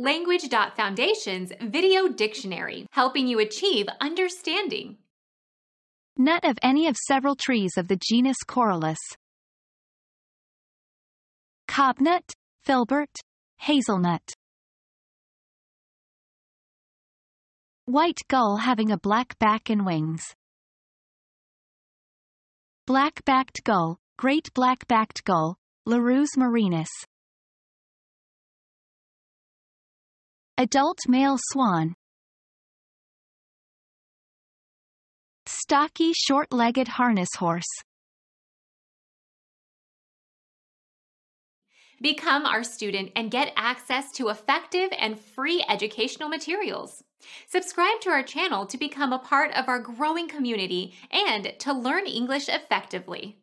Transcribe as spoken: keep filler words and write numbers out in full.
Language.Foundation's Video Dictionary, helping you achieve understanding. Nut of any of several trees of the genus Corylus. Cobnut, filbert, hazelnut. White gull having a black back and wings. Black-backed gull, great black-backed gull, Larus marinus. Adult male swan. Stocky short-legged harness horse. Become our student and get access to effective and free educational materials. Subscribe to our channel to become a part of our growing community and to learn English effectively.